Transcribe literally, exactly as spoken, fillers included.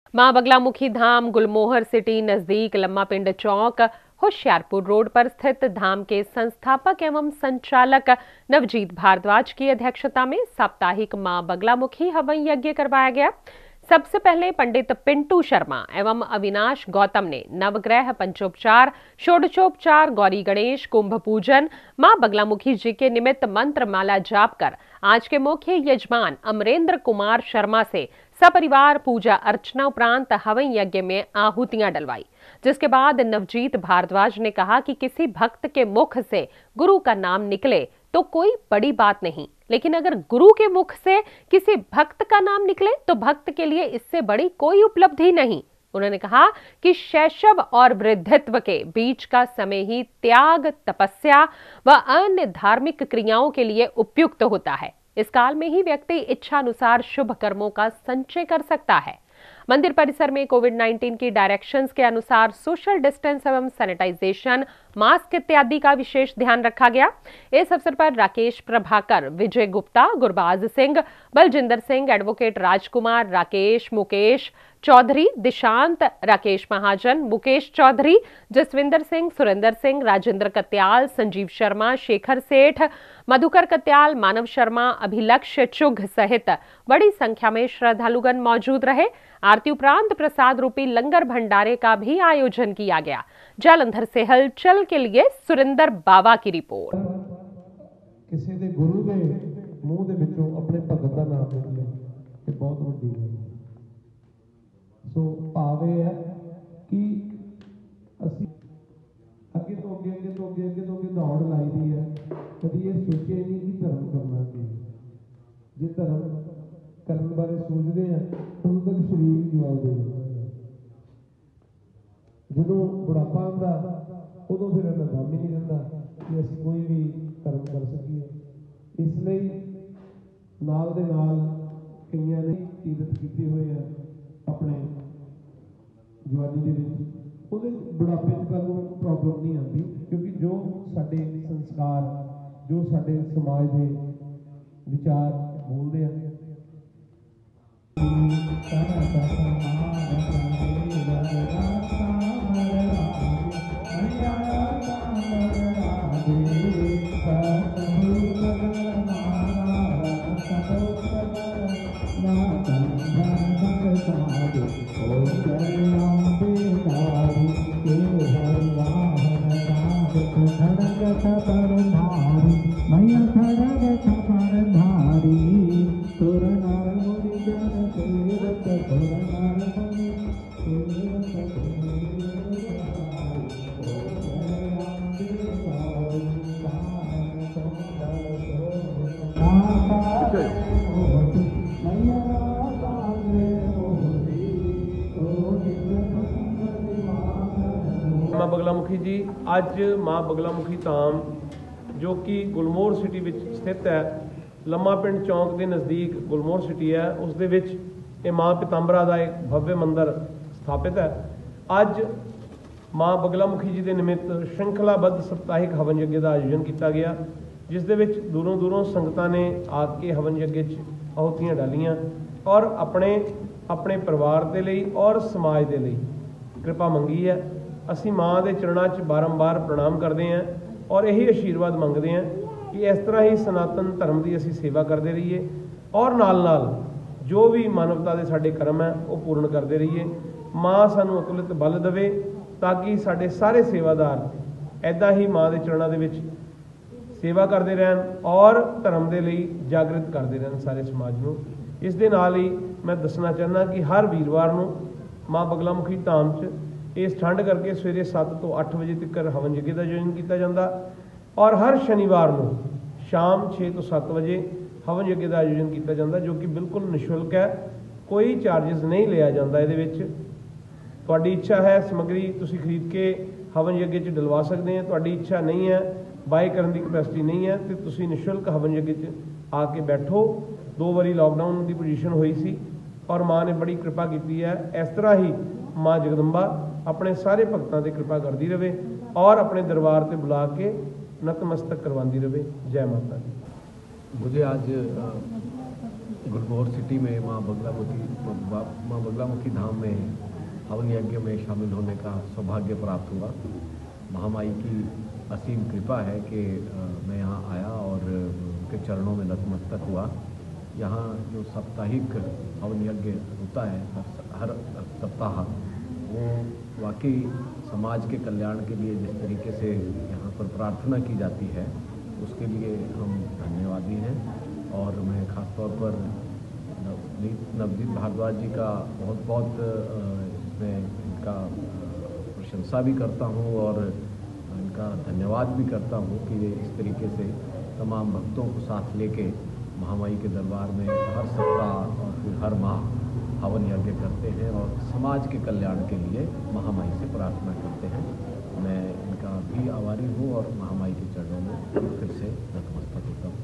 मां बगलामुखी धाम गुलमोहर सिटी नजदीक लम्मा पिंड चौक होशियारपुर रोड पर स्थित धाम के संस्थापक एवं संचालक नवजीत भारद्वाज की अध्यक्षता में साप्ताहिक मां बगलामुखी हवन यज्ञ करवाया गया। सबसे पहले पंडित पिंटू शर्मा एवं अविनाश गौतम ने नवग्रह पंचोपचार, षोडशोपचार, गौरी गणेश, कुंभ पूजन, मां बगलामुखी जी के निमित्त मंत्र माला जाप कर आज के मुख्य यजमान अमरेंद्र कुमार शर्मा से सपरिवार पूजा अर्चना उपरांत हवन यज्ञ में आहुतियां डलवाई, जिसके बाद नवजीत भारद्वाज ने कहा कि किसी भक्त के मुख से गुरु का नाम निकले तो कोई बड़ी बात नहीं, लेकिन अगर गुरु के मुख से किसी भक्त का नाम निकले तो भक्त के लिए इससे बड़ी कोई उपलब्धि नहीं। उन्होंने कहा कि शैशव और वृद्धत्व के बीच का समय ही त्याग, तपस्या व अन्य धार्मिक क्रियाओं के लिए उपयुक्त होता है। इस काल में ही व्यक्ति इच्छानुसार शुभ कर्मों का संचय कर सकता है। मंदिर परिसर में कोविड उन्नीस की डायरेक्शंस के अनुसार सोशल डिस्टेंस एवं सैनिटाइजेशन, मास्क इत्यादि का विशेष ध्यान रखा गया। इस अवसर पर राकेश प्रभाकर, विजय गुप्ता, गुरबाज सिंह, बलजिंदर सिंह, एडवोकेट राजकुमार, राकेश, मुकेश चौधरी, दिशांत, राकेश महाजन, मुकेश चौधरी, जसविंदर सिंह, सुरेंद्र सिंह, राजेंद्र कत्याल, संजीव शर्मा, शेखर सेठ, मधुकर कत्याल, मानव शर्मा, अभिलक्ष्य चुघ सहित बड़ी संख्या में श्रद्धालुगण मौजूद रहे। आरती उपरांत प्रसाद रूपी लंगर भंडारे का भी आयोजन किया गया। जालंधर से हलचल के लिए सुरेंद्र बावा की रिपोर्ट। किसी दे गुरु दे मुंह दे विचों अपने भगत दा नाम निकले ते बहुत वड्डी गल है। सो भाव यह है कि असी अगे तो अगे अगे तो अगे अगे तो अगे दौड़ लाई दी है। कभी ये सोचे नहीं कि धर्म करना चाहिए। जे धर्म करने बारे सोचते हैं उदों तक शरीर जवाब दे जो बुढ़ापा आता उदों फिर इन्ना दम ही नहीं रहा कि असी कोई भी कर्म कर सकीए। इसलिए नाल दे नाल कईयां ने तीरथ कीते हुए हैं अपने जवानी दे विच, उहदे बुढ़ापे च कल नूं प्रॉब्लम नहीं आती, क्योंकि जो साडे संस्कार, जो साडे समाज दे विचार बोलते हैं। मां बगलामुखी जी अज मां बगलामुखी धाम जो कि गुलमोहर सिटी विच स्थित है, लम्मा पिंड चौक के नज़दीक गुलमोहर सिटी है, उस दे विच ये मां पितांबरा का एक भव्य मंदिर स्थापित है। अज मां बगलामुखी जी के निमित्त श्रृंखलाबद्ध सप्ताहिक हवन यज्ञ का आयोजन किया गया, जिस दे विच दूरों दूरों संगतां ने आके हवन यज्ञ च आहुतियां डालियां और अपने अपने परिवार के लिए और समाज के लिए कृपा मंगी है। असी मां के चरणों च बारंबार प्रणाम करते हैं और यही आशीर्वाद मंगते हैं कि इस तरह ही सनातन धर्म की असी सेवा करते रहिए और नाल नाल जो भी मानवता के साडे कर्म है वो पूर्ण करते रहिए। मां सानू अतुलित बल देवे ताकि साडे सारे सेवादार ऐदा ही मां के चरणों के विच सेवा करते रहन और धर्म के लिए जागृत करते रहन सारे समाज को। इस दे नाल ही मैं दसना चाहना कि हर वीरवार को मां बगलामुखी धाम च इस ठंड करके सवेरे सत्त तो अठ बजे तक हवन यज्ञ का आयोजन किया जाता और हर शनिवार को शाम छे तो सत्त बजे हवन यज्ञ का आयोजन किया जाता, जो कि बिल्कुल निशुल्क है, कोई चार्जिस नहीं लिया जाता। ये तुहाडी इच्छा है समग्री तुसी खरीद के हवन यज्ञ च डलवा सकते हैं, तुहाडी इच्छा नहीं है, बाय करने की कैपेसिटी नहीं है तो तुसी निशुल्क हवन यज्ञ च आके बैठो। दो बारी लॉकडाउन की पोजीशन हुई सी और मां ने बड़ी कृपा की है। इस तरह ही मां जगदंबा अपने सारे भगतों की कृपा करती रहे और अपने दरबार से बुला के नतमस्तक करवाती रहे। जय माता दी। मुझे आज गुलमोहर सिटी में माँ बगलामुखी माँ बगलामुखी धाम में हवन यज्ञ में शामिल होने का सौभाग्य प्राप्त हुआ। महामाई की असीम कृपा है कि मैं यहाँ आया और उनके चरणों में नतमस्तक हुआ। यहाँ जो साप्ताहिक हवन यज्ञ होता है हर सप्ताह, वो वाकई समाज के कल्याण के लिए जिस तरीके से यहाँ पर प्रार्थना की जाती है, उसके लिए हम धन्यवादी हैं। और मैं ख़ास तौर पर नवजीत भारद्वाज जी का बहुत बहुत इसमें इनका प्रशंसा भी करता हूँ और इनका धन्यवाद भी करता हूँ कि ये इस तरीके से तमाम भक्तों को साथ लेके महामाई के दरबार में हर सप्ताह और फिर हर माह हवन यज्ञ करते हैं और समाज के कल्याण के लिए महामाई से प्रार्थना करते हैं। मैं इनका भी आभारी हूँ और महामाई के चरणों में फिर से नतमस्तक होता हूँ।